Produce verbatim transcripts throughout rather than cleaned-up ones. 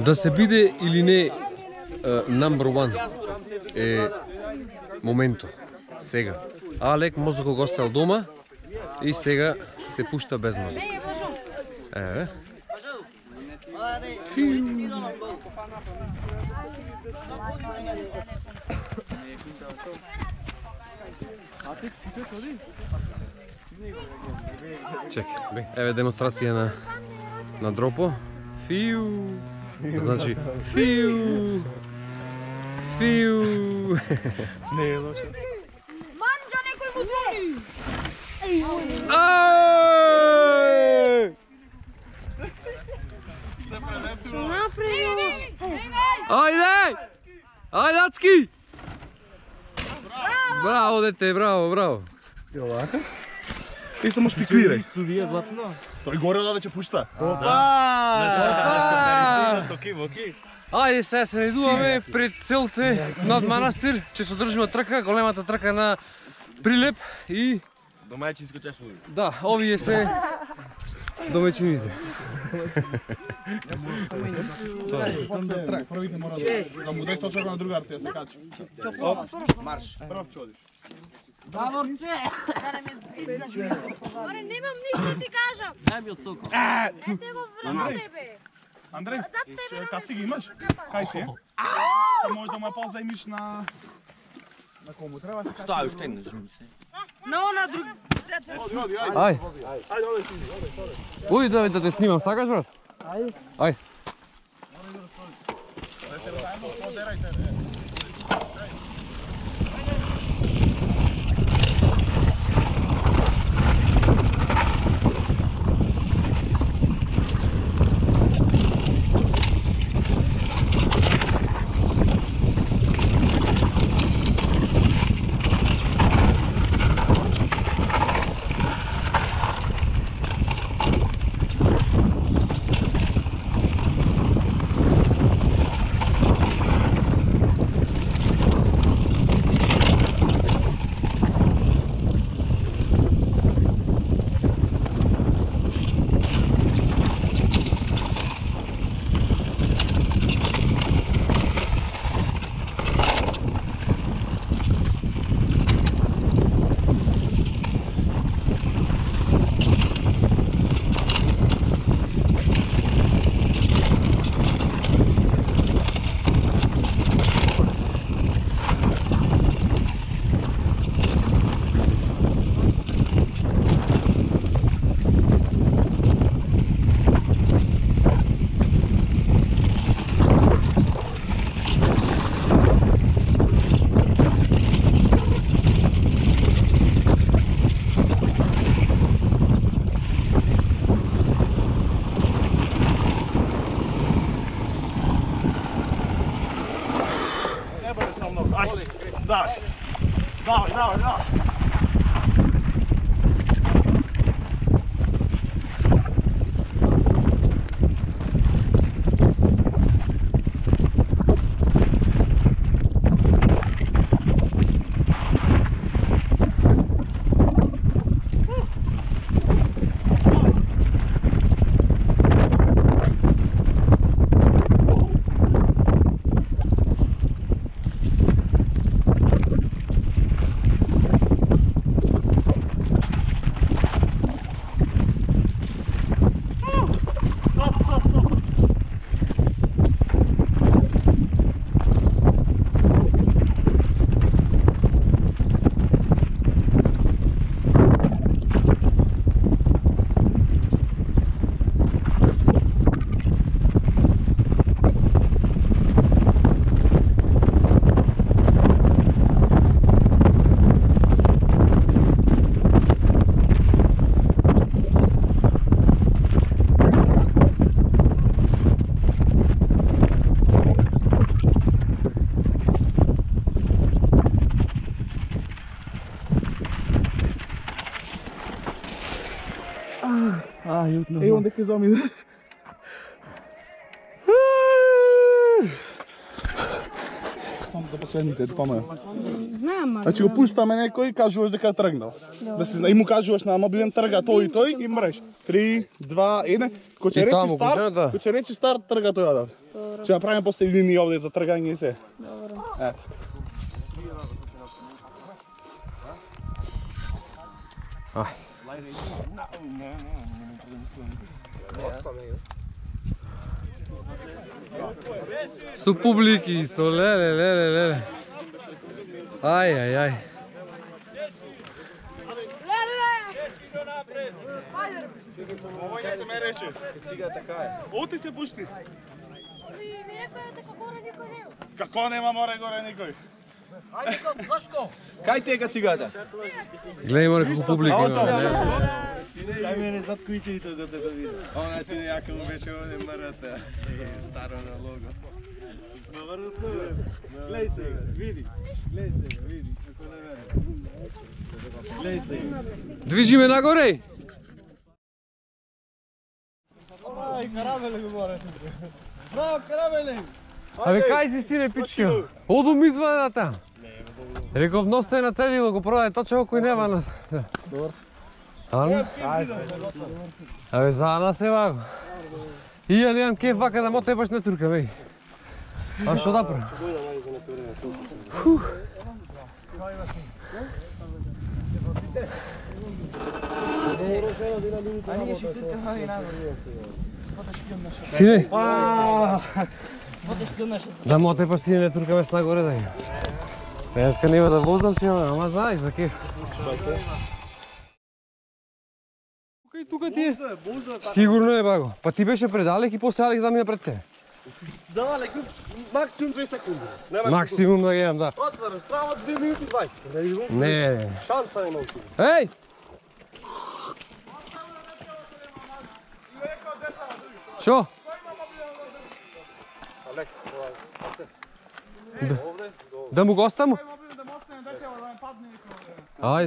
Да се биде или не number one е моменто. Сега. Алек мозоко го оставил дома и сега се пушта без мозок. Еве. Чекай, бе, еве демонстрација на на дропо. Фиу. Значи фиу. Фиу. Не е лошо. Манџа некој му звони. Ај! Што направиш? Ајде! Ајде, Ацки! Браво, дете, браво, браво. И овака. И само шпиквирај. Судија златно. Тој горе да ќе пушта. Опа! Токи, воки. Ајде, сега се најдуваме пред селце над манастир, ќе се одржува трка, големата трка на Прилеп и Домајчинско чашмо. да, овие се домаќините. Првите мора да му дај точка на другарите да се качи. Марш. Прв ќе одиш. Аре, немам ништо ти кажам. Дај ми од соко. Ете го врна тебе. Андреј, каци ги имаш? Кај си е? Може да му ја позајмиш на... На кому треба се качи? Стај, уште не жми се. На она друг. Оди, оди, ајде. Ај, Ајде, оди ти, оди, оди. уј да да те снимам, сакаш брат? Ај. Ај. Давай, давай, давай, давай. Ej, onde que os homens... там да последните, да помага. Знам, ама. Значи го пуштаме некој, кажуваш дека е тргнал. Да се зна, и му кажуваш на мобилен трга тој и тој и мреш. три, два, еден. Кој ќе И рече таму, старт, кажа, да. кој ќе рече старт, трга тој одав. Ќе направиме после линии овде за тргање и се. Добро. Ето. Ај. Со публики, со леле, леле, леле. Ај, ај, ај. Овој не се ме рече. Цига така е. Оти се пушти. Ми ми рекоа дека горе никој нема. Како нема море горе никој? Кај тека цигата? Гледај море како публика има. Кај мене зад кујчето да те го види. Она си јака му беше овде мрата. Старо на лого. Наврно се. Глеј сега, види. Глеј сега, види. Како не вере. Глеј сега. Движи ме нагоре. Ај, карабеле го море. Браво, карабеле. Абе кај си сине пички? Одум изваде там. Реков носта е нацедило, го продаде точно кој нема на. Ана? Абе за нас е вако. И ја немам кеф вака да мо тебаш на турка, беј. А што да правам? Сине? Да мо тебаш сине на турка без нагоре да ја. Денеска нема да возам си, ама знаеш за кеф. Тука и тука ти е. Сигурно е баго. Па ти беше предалек и после Алекс замина пред тебе. Далек, максимум две секунди. Максимум да гедам, да. Отварам, право две минути и дваесет. Не, не. Шанса е научи. Еј! Шо? Да, да му го оставам? Ајде.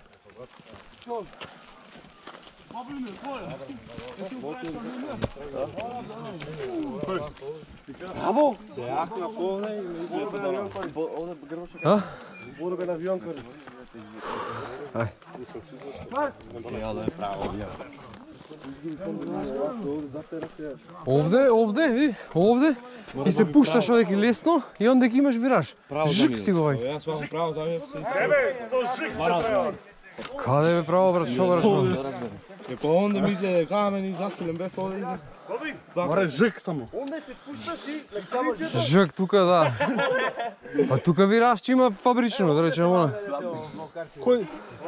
Браво! Се јахте на фолне и ме изгледа на авион користи. Овде грбошо А? борбе на авион користи. Ај. Ја да е право авион. Овде, овде, види, овде. И се пушташ одеки лесно и онде ги имаш вираж. Жик си го вај. Јас сум право за авион. Тебе, со жик се треба. Каде бе право брат, шо брат, шо? Е па онде ми изгледа камен и заселен бев овде. Море жик само. Онде се пушташ и само Жик тука, да. Па тука вираж че има фабрично, да речем она. Кој?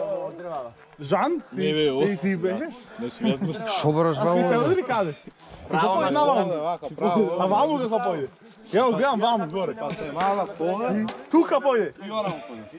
Жан? Не бе, о. И ти беше? Не си јас го. Шо брат, А ти се вамо? одри каде? Право на ваму. А ваму како појде? Ја го гледам ваму горе. Па се мала фолне. Тука појде. И она му појде.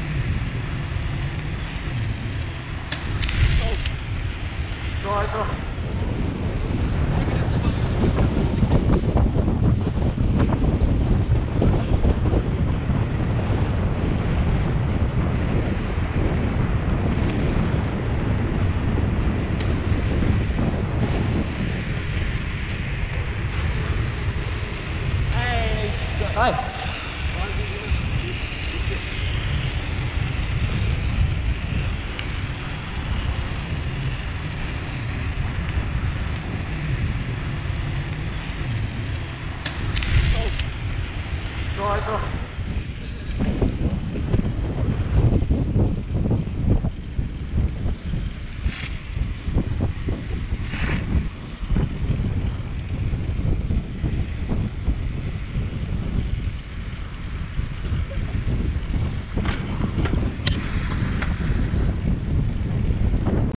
Давай, давай.